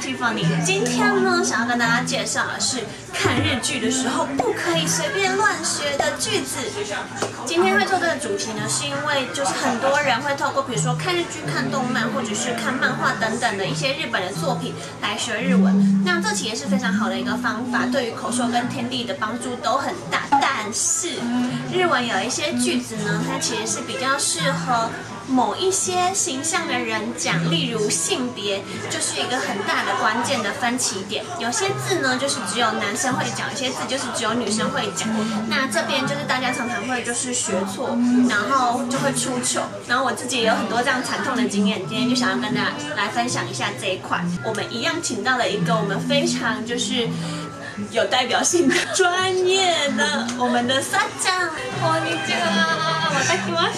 Tiffany。今天呢，想要跟大家介绍的是看日剧的时候不可以随便乱学的句子。今天会做这个主题呢，是因为就是很多人会透过比如说看日剧、看动漫或者是看漫画等等的一些日本的作品来学日文。那这其实是非常好的一个方法，对于口说跟听力的帮助都很大。但是日文有一些句子呢，它其实是比较适合某一些形象的人讲，例如性别就是一个很大的关键的分歧点。有些字呢就是只有男生会讲，有些字就是只有女生会讲。那这边就是大家常常会就是学错，然后就会出糗。然后我自己也有很多这样惨痛的经验，今天就想要跟大家来分享一下这一块。我们一样请到了一个我们非常就是有代表性的专业的我们的萨酱。こんにちは、また来ました。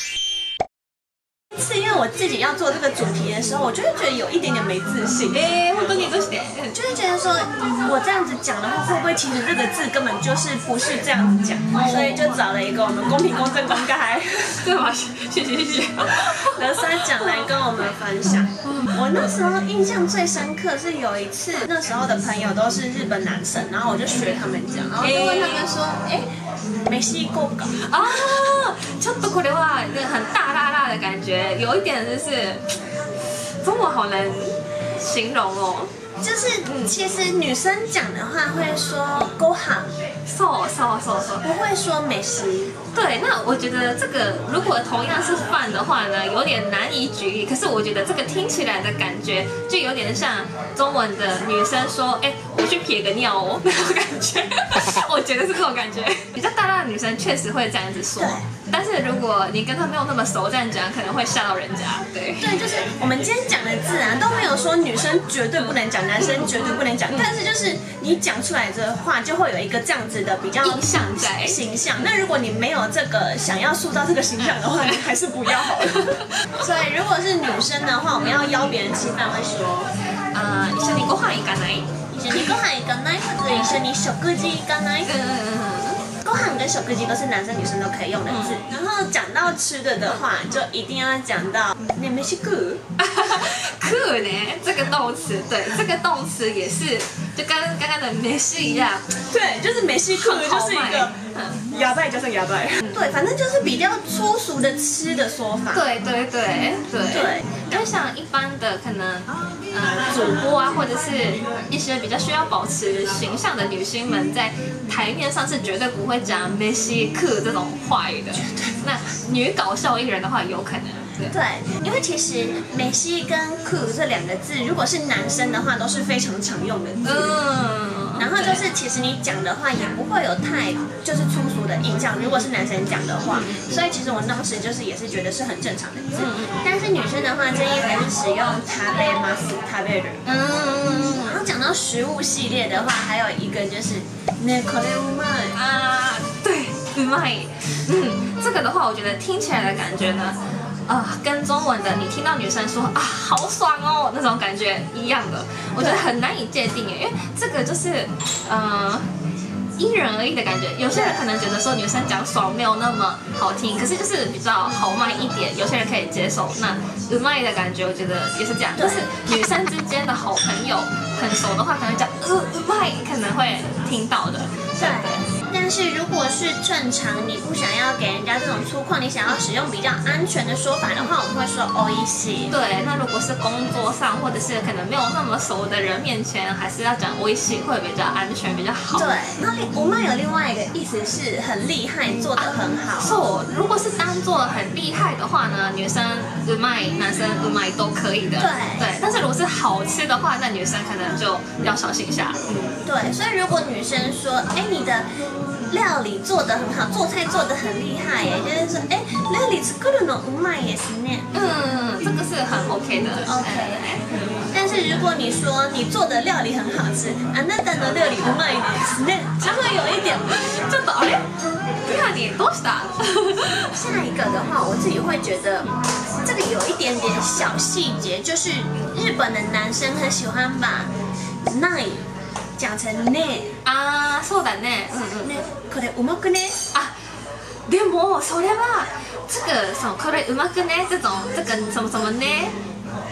是因为我自己要做这个主题的时候，我就会觉得有一点点没自信。本当にどうして？就会觉得说，我这样子讲的话，会不会其实这个字根本就是不是这样子讲？所以就找了一个我们公平、公正、公开，对吧？谢谢。的萨酱来跟我们分享。我那时候印象最深刻是有一次，那时候的朋友都是日本男生，然后我就学他们讲，然后就问他们说，没试过か？ ちょっとこれは很大辣辣的感觉，有一点就是中文好难形容哦。 就是其实女生讲的话会说ご飯， そう， 不会说美食。 对，那我觉得这个如果同样是饭的话呢，有点难以举例。可是我觉得这个听起来的感觉就有点像中文的女生说，我去撇个尿哦，那种感觉。我觉得是这种感觉。比较大大的女生确实会这样子说，但是如果你跟她没有那么熟，这样讲可能会吓到人家。对， 就是我们今天讲的字啊，都没有说女生绝对不能讲，男生绝对不能讲，但是就是你讲出来的话，就会有一个这样子的比较印象在形象。那如果你没有这个想要塑造这个形象的话，你还是不要好了。所以如果是女生的话，我们要邀别人吃饭会说， 一緒にご飯行かない？ 一緒にご飯行かない？或者一緒に食事行かない？ご飯跟食事都是男生女生都可以用的字。然后讲到吃的话，就一定要讲到ね飯食う。 食う呢，这个动词，对，这个动词也是就跟刚刚的美式一样， 对，就是美式食う就是一个哑巴加上哑巴。对，反正就是比较粗俗的吃的说法。 对，因为像一般的可能主播啊，或者是一些比较需要保持形象的女星们，在台面上是绝对不会讲美式食这种话语的。那女搞笑艺人的话，有可能。 对，因为其实美式跟酷这两个字，如果是男生的话，都是非常常用的字。然后就是其实你讲的话也不会有太就是粗俗的印象，如果是男生讲的话，所以其实我当时就是也是觉得是很正常的字。但是女生的话，建议还是使用食べます、食べる。然后讲到食物系列的话，还有一个就是ねこれうまい啊，对，うまい。这个的话，我觉得听起来的感觉呢。跟中文的你听到女生说好爽哦那种感觉一样的，我觉得很难以界定耶，因为这个就是因人而异的感觉。有些人可能觉得说女生讲爽没有那么好听，可是就是比较豪迈一点，有些人可以接受。那うまい的感觉，我觉得也是这样，就是女生之间的好朋友很熟的话，可能讲うまい可能会听到的，对。 但是如果是正常，你不想要给人家这种粗犷，你想要使用比较安全的说法的话，我们会说おいしい。 对，那如果是工作上或者是可能没有那么熟的人面前，还是要讲おいしい会比较安全，比较好。 对，那我们有另外一个意思是很厉害，做得很好。 如果是当做很厉害的话呢，女生うまい，男生うまい都可以的。对，但是如果是好吃的话，那女生可能就要小心一下。 对，所以如果女生说，你的料理做得很好，做菜做得很厉害耶，就是说，料理作るのうまいですね。 这个是很 OK 的。 但是如果你说你做的料理很好吃，あなたの料理うまいですね，就会有一点， ちょっとあれ？那你どうした？ 下一个的话，我自己会觉得这个有一点点小细节，就是日本的男生很喜欢把ない讲成ね。 そうだね。 これうまくね。 でもそれは这个これうまくね这个什么什么呢？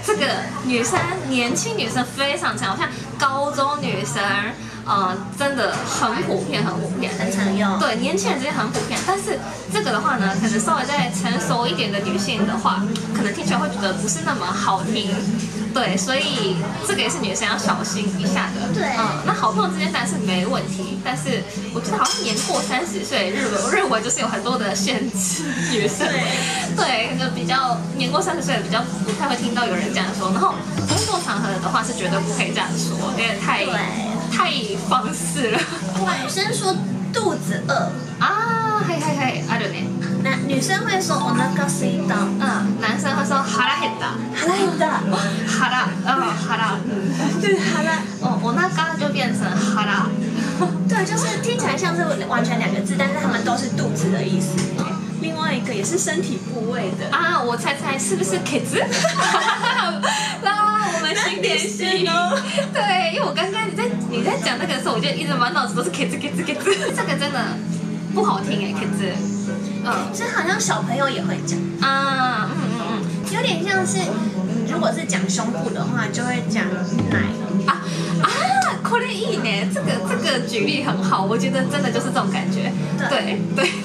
这个女生年轻女生非常常用，像高中女生。真的很普遍，很普遍， 很常用。 对，年轻人之间很普遍。但是这个的话呢，可能稍微再成熟一点的女性的话，可能听起来会觉得不是那么好听。对，所以这个也是女生要小心一下的。 对， 那好朋友之间当然是没问题，但是我觉得好像年过30岁，日文就是有很多的限制，女生对，就比较年过30岁的比较不太会听到有人这样说。然后工作场合的话是绝对不可以这样说，因为太放肆了。 女生说肚子饿啊，嘿嘿嘿，あるね。 那女生会说お腹すいた， 男生会说腹減った， 腹減った， 腹， 对，腹， お腹就变成腹。 对，就是听起来像是完全两个字，但是他们都是肚子的意思。另外一个也是身体部位的啊，我猜是不是ケツ？我们新点心哦。对，因为我刚刚你在讲那个的时候，我就一直满脑子都是ケツ。这个真的不好听哎，ケツ。 这好像小朋友也会讲啊， 有点像是，如果是讲胸部的话，就会讲奶これいいね，这个举例很好，我觉得真的就是这种感觉。对，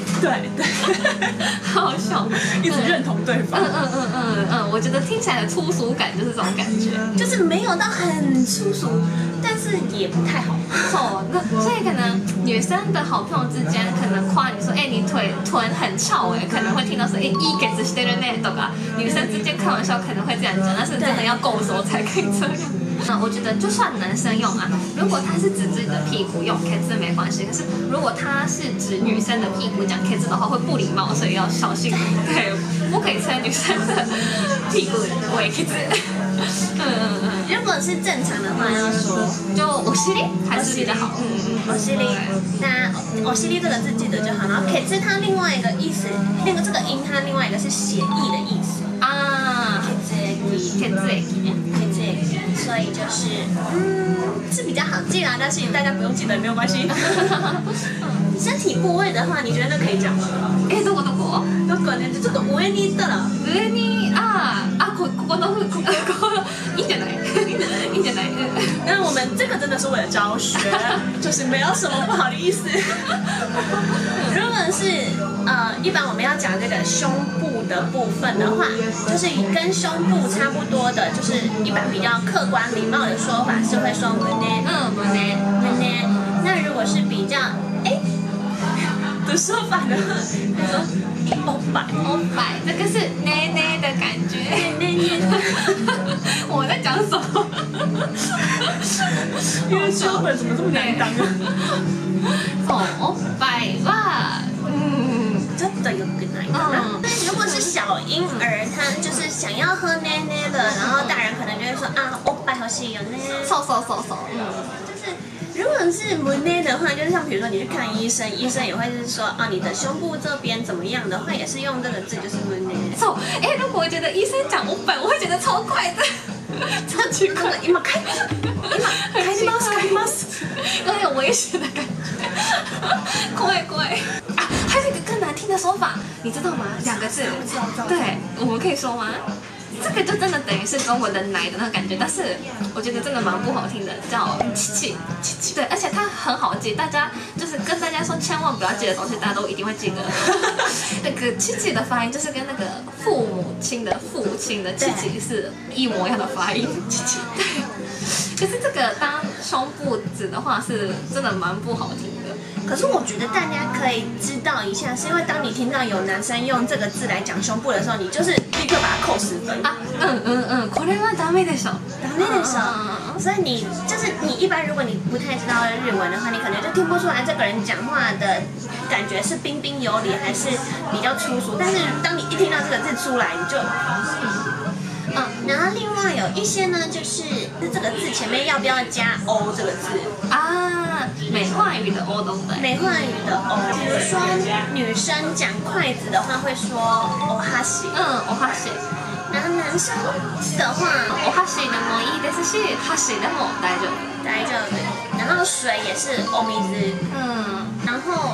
好笑， 一直认同对方。 我觉得听起来的粗俗感就是这种感觉， 就是没有到很粗俗，但是也不太好。 那所以可能女生的好朋友之间可能夸你说，你臀很翘可能会听到说，いいケツしてるねとか，女生之间开玩笑可能会这样讲，但是真的要够熟才可以这样。我觉得就算男生用如果他是指自己的屁股用 K 字没关系，可是如果他是指女生的屁股讲 K 字的话会不礼貌，所以要小心。对，不可以称女生的屁股为 K 字。 如果是正常的话，要说就お尻还是比较好。 お尻，那お尻这个字记得就好。然后 K 字它另外一个意思，这个音它另外一个是血液的意思啊。K 字所以就是是比较好记啦，但是大家不用记得也没有关系。身体部位的话，你觉得可以讲吗？ どこね、 ちょっと上に行ったら。 上にここいいんじゃない？いいんじゃない？ 那我们这个真的是为了教学，就是没有什么不好的意思。如果是一般我们要讲这个胸部的部分的话，就是跟胸部差不多的，就是一般比较客观礼貌的说法是会说胸。那如果是比较的说法呢，他说おっぱい， 这个是捏捏的感觉。我在讲什么？ 因为秋本怎么这么难当おっぱいはちょっと良くないかな。如果是小婴儿，他就是想要喝奶奶的，然后大人可能就会说おっぱい欲しいよね。 そう。 就是如果是胸的话，就是像比如说你去看医生，医生也会是说你的胸部这边怎么样的话，也是用这个字，就是胸。 そう，如果我觉得医生讲おっぱい，我会觉得超快的。超奇怪， 今帰ります有点危险的感觉，怖い。还有一个更难听的说法，你知道吗？2个字，对，我们可以说吗？这个就真的等于是中文的奶的那个感觉，但是我觉得真的蛮不好听的，叫气。对，而且它很好记，大家就是跟大家说千万不要记的东西，大家都一定会记得。那个气的发音就是跟那个父母亲的父亲的气是一模一样的发音。对，可是这个当胸部指的话是真的蛮不好听的。 可是我觉得大家可以知道一下，是因为当你听到有男生用这个字来讲胸部的时候，你就是立刻把它扣10分これはダメでしょ。 所以你一般如果你不太知道日文的话，你可能就听不出来这个人讲话的感觉是彬彬有礼还是比较粗俗。但是当你一听到这个字出来，你就然后另外有一些呢，就是这个字前面要不要加 o 这个字美化语的 o 对不对？ 美化语的 o， 比如说女生讲筷子的话会说お箸， お箸。 然后男生的话， お箸でもいいですし、箸でも大丈夫。 然后水也是お水，然后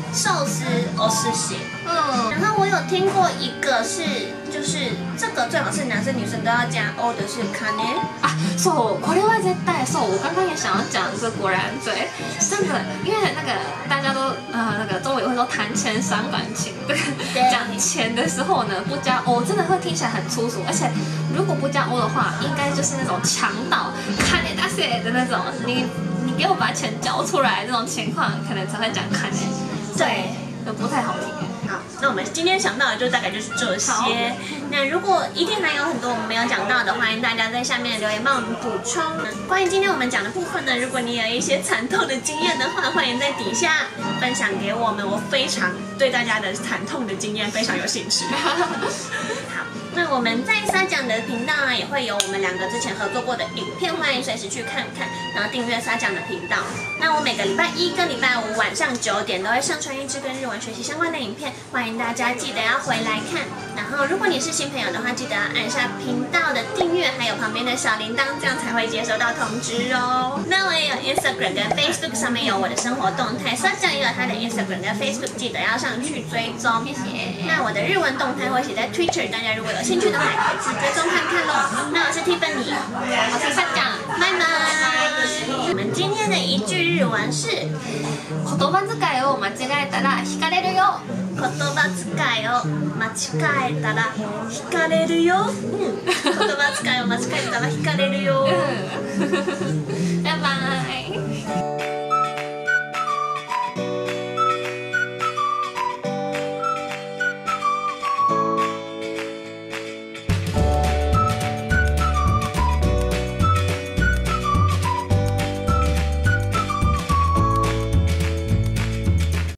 寿司お寿司。 嗯， 然后我有听过一个是，就是这个最好是男生女生都要加 O 的是カネ。 啊，そうこれは絶対そう。我刚刚也想要讲这，果然对，真的，因为那个大家都那个中文也会说谈钱伤感情，对，讲钱的时候呢不加 O 真的会听起来很粗俗，而且如果不加 O 的话，应该就是那种强盗カネ出せ的那种，你给我把钱交出来这种情况，可能才会讲カネ，对，就不太好听。 好，那我们今天想到的就大概就是这些。那如果一定还有很多我们没有讲到的，欢迎大家在下面留言帮我们补充。关于今天我们讲的部分呢，如果你有一些惨痛的经验的话，欢迎在底下分享给我们。我非常对大家的惨痛的经验非常有兴趣。好。那我们在撒讲的频道呢，也会有我们两个之前合作过的影片，欢迎随时去看看，然后订阅撒讲的频道。那我每个礼拜一跟礼拜五晚上9点都会上传一支跟日文学习相关的影片，欢迎大家记得要回来看。然后如果你是新朋友的话，记得要按下频道的订阅，还有旁边的小铃铛，这样才会接收到通知哦。那我也有 Instagram 跟 Facebook 上面有我的生活动态，撒讲也有他的 Instagram 跟 Facebook， 记得要上去追踪。谢谢。那我的日文动态会写在 Twitter， 大家如果有兴趣的话，也可以去追踪看看咯。那我是 Tiffany， 我是撒讲， 拜拜。我们今天的一句日文是言葉遣いを間違えたら惹かれるよ。 言葉遣いを間違えたら惹かれるよ。言葉遣いを間違えたら惹かれるよ。